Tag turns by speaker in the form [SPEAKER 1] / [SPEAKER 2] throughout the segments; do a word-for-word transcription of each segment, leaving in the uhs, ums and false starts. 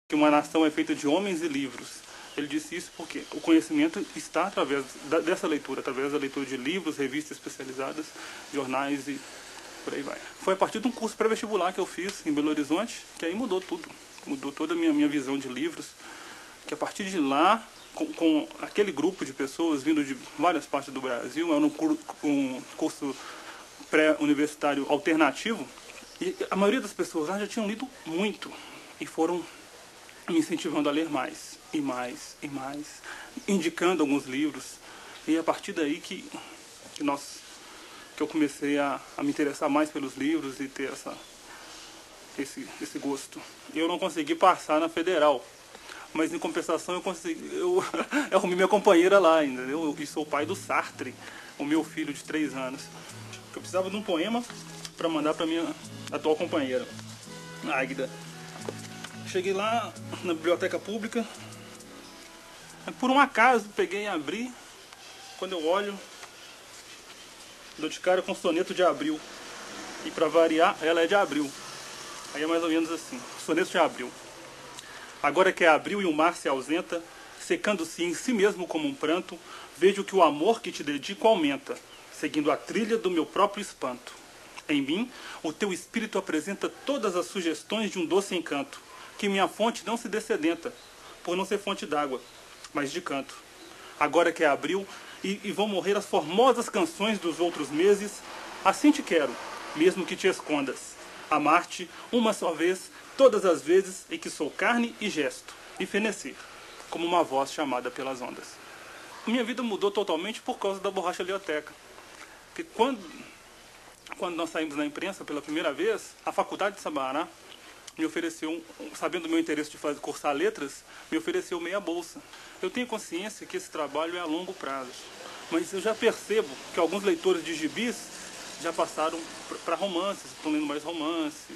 [SPEAKER 1] que uma nação é feita de homens e livros. Ele disse isso porque o conhecimento está através da, dessa leitura, através da leitura de livros, revistas especializadas, jornais e por aí vai. Foi a partir de um curso pré-vestibular que eu fiz em Belo Horizonte, que aí mudou tudo. Mudou toda a minha, minha visão de livros, que a partir de lá, com, com aquele grupo de pessoas vindo de várias partes do Brasil, era um, cur, um curso pré-universitário alternativo, e a maioria das pessoas lá já tinham lido muito e foram me incentivando a ler mais, e mais, e mais, indicando alguns livros. E a partir daí que, que, nós, que eu comecei a, a me interessar mais pelos livros e ter essa, esse, esse gosto. Eu não consegui passar na Federal, mas em compensação eu consegui, eu, eu arrumei minha companheira lá, entendeu? Eu sou o pai do Sartre, o meu filho de três anos. Eu precisava de um poema para mandar para minha atual companheira, Águida. Cheguei lá na biblioteca pública, por um acaso peguei e abri. Quando eu olho, dou de cara com o soneto de Abril. E para variar, ela é de Abril. Aí é mais ou menos assim, soneto de Abril. Agora que é abril e o mar se ausenta, secando-se em si mesmo como um pranto, vejo que o amor que te dedico aumenta, seguindo a trilha do meu próprio espanto. Em mim, o teu espírito apresenta todas as sugestões de um doce encanto, que minha fonte não se dessedenta, por não ser fonte d'água, mas de canto. Agora que é abril, e, e vão morrer as formosas canções dos outros meses, assim te quero, mesmo que te escondas. Amar-te uma só vez, todas as vezes em que sou carne e gesto, e fenecer, como uma voz chamada pelas ondas. Minha vida mudou totalmente por causa da Borracha Lioteca. Porque quando, quando nós saímos na imprensa pela primeira vez, a Faculdade de Sabará me ofereceu, sabendo do meu interesse de fazer, cursar letras, me ofereceu meia bolsa. Eu tenho consciência que esse trabalho é a longo prazo, mas eu já percebo que alguns leitores de gibis já passaram para romances, estão lendo mais romances,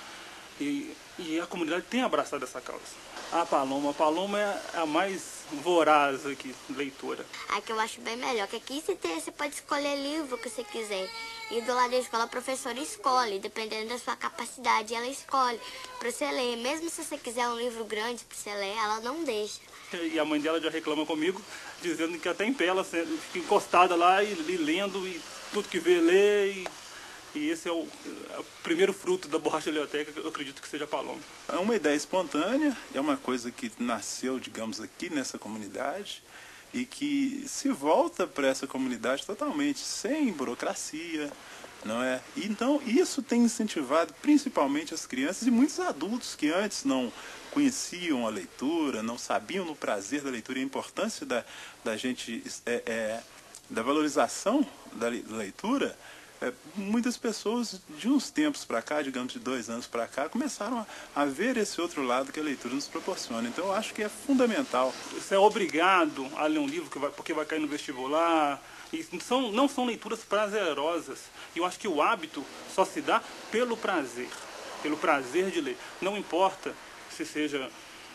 [SPEAKER 1] e, e a comunidade tem abraçado essa causa. A Paloma, a Paloma é a mais voraz aqui, leitora.
[SPEAKER 2] A que eu acho bem melhor, que aqui você, tem, você pode escolher livro que você quiser. E do lado da escola a professora escolhe, dependendo da sua capacidade, ela escolhe para você ler. Mesmo se você quiser um livro grande para você ler, ela não deixa.
[SPEAKER 1] E a mãe dela já reclama comigo, dizendo que até em pé ela fica encostada lá e, e lendo, e tudo que vê, lê. E, e esse é o, é o primeiro fruto da Borracha Lioteca, que eu acredito que seja a Paloma.
[SPEAKER 3] É uma ideia espontânea, é uma coisa que nasceu, digamos, aqui nessa comunidade e que se volta para essa comunidade totalmente, sem burocracia, não é? Então, isso tem incentivado principalmente as crianças e muitos adultos que antes não conheciam a leitura, não sabiam no prazer da leitura e a importância da, da gente, é, é, da valorização da leitura. É, muitas pessoas de uns tempos para cá, digamos de dois anos para cá, começaram a, a ver esse outro lado que a leitura nos proporciona. Então eu acho que é fundamental.
[SPEAKER 1] Você é obrigado a ler um livro que vai, porque vai cair no vestibular. E são, não são leituras prazerosas. E eu acho que o hábito só se dá pelo prazer, pelo prazer de ler. Não importa se seja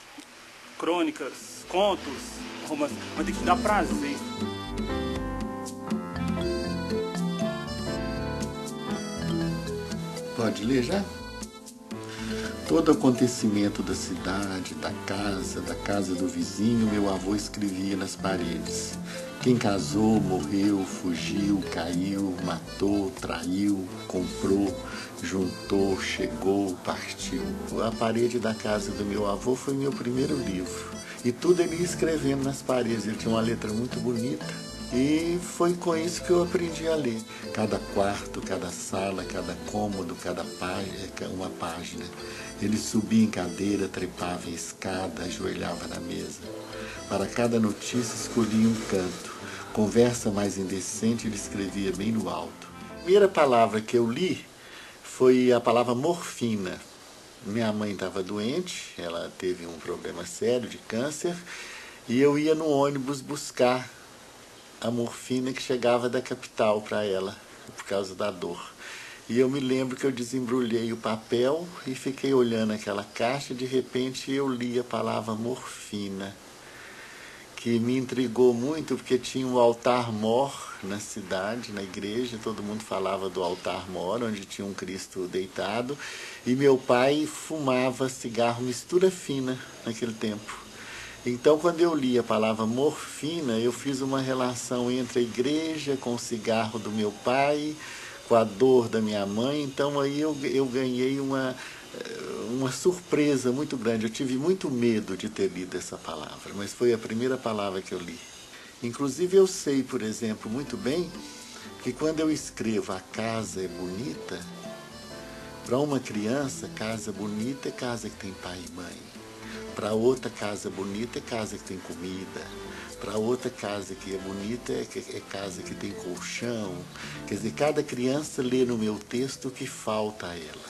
[SPEAKER 1] crônicas, contos, romances, mas tem que dar prazer.
[SPEAKER 4] Pode ler já? Todo acontecimento da cidade, da casa, da casa do vizinho, meu avô escrevia nas paredes. Quem casou, morreu, fugiu, caiu, matou, traiu, comprou, juntou, chegou, partiu. A parede da casa do meu avô foi meu primeiro livro. E tudo ele ia escrevendo nas paredes. Ele tinha uma letra muito bonita. E foi com isso que eu aprendi a ler. Cada quarto, cada sala, cada cômodo, cada página, uma página. Ele subia em cadeira, trepava em escada, ajoelhava na mesa. Para cada notícia escolhia um canto. Conversa mais indecente ele escrevia bem no alto. A primeira palavra que eu li foi a palavra morfina. Minha mãe estava doente, ela teve um problema sério de câncer, e eu ia no ônibus buscar a morfina que chegava da capital para ela, por causa da dor. E eu me lembro que eu desembrulhei o papel e fiquei olhando aquela caixa, e de repente eu li a palavra morfina. que me intrigou muito, porque tinha um altar-mor na cidade, na igreja, todo mundo falava do altar-mor, onde tinha um Cristo deitado, e meu pai fumava cigarro mistura fina naquele tempo. Então, quando eu li a palavra morfina, eu fiz uma relação entre a igreja com o cigarro do meu pai, com a dor da minha mãe. Então, aí eu, eu ganhei uma, uma surpresa muito grande. Eu tive muito medo de ter lido essa palavra, mas foi a primeira palavra que eu li. Inclusive, eu sei, por exemplo, muito bem, que quando eu escrevo "a casa é bonita", para uma criança, casa bonita é casa que tem pai e mãe. Para outra, casa bonita é casa que tem comida. Para outra, casa que é bonita é, é casa que tem colchão. Quer dizer, cada criança lê no meu texto o que falta a ela.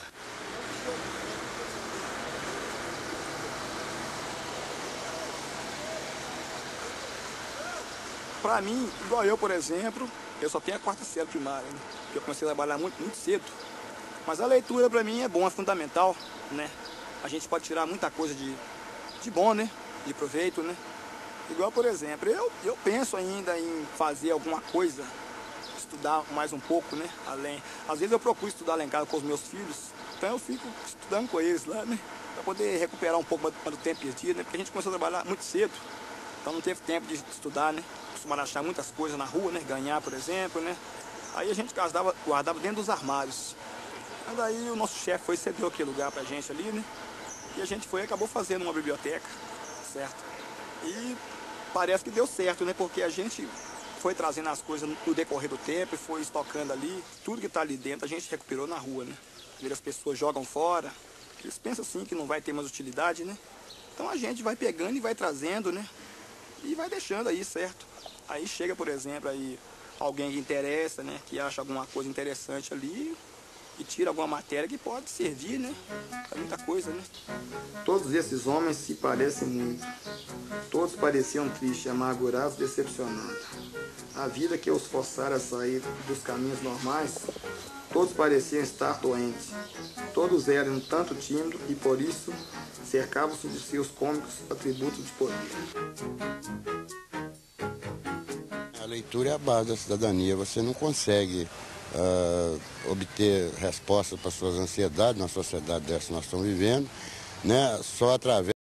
[SPEAKER 5] Para mim, igual eu, por exemplo, eu só tenho a quarta série primária, né? Porque eu comecei a trabalhar muito, muito cedo. Mas a leitura para mim é bom, é fundamental, né? A gente pode tirar muita coisa de, de bom, né? De proveito, né? Igual, por exemplo, eu, eu penso ainda em fazer alguma coisa, estudar mais um pouco, né? Além. Às vezes eu procuro estudar lá em casa com os meus filhos, então eu fico estudando com eles lá, né? Para poder recuperar um pouco do tempo perdido, né? Porque a gente começou a trabalhar muito cedo, então não teve tempo de estudar, né? Costumaram achar muitas coisas na rua, né? Ganhar, por exemplo, né? Aí a gente guardava, guardava dentro dos armários. Mas daí o nosso chefe foi e cedeu aquele lugar pra gente ali, né? E a gente foi e acabou fazendo uma biblioteca, certo? E parece que deu certo, né? Porque a gente foi trazendo as coisas no decorrer do tempo e foi estocando ali. Tudo que tá ali dentro a gente recuperou na rua, né? As pessoas jogam fora, eles pensam assim que não vai ter mais utilidade, né? Então a gente vai pegando e vai trazendo, né? E vai deixando aí, certo? Aí chega, por exemplo, aí alguém que interessa, né? Que acha alguma coisa interessante ali e tira alguma matéria que pode servir, né? Pra muita coisa, né? Todos esses homens se parecem muito. Todos pareciam tristes, amargurados, decepcionados. A vida que os forçara a sair dos caminhos normais, todos pareciam estar doentes. Todos eram um tanto tímidos e, por isso, cercavam-se de seus cômicos atributos de poder.
[SPEAKER 6] A leitura é a base da cidadania. Você não consegue uh, obter respostas para suas ansiedades na sociedade dessa que nós estamos vivendo, né, só através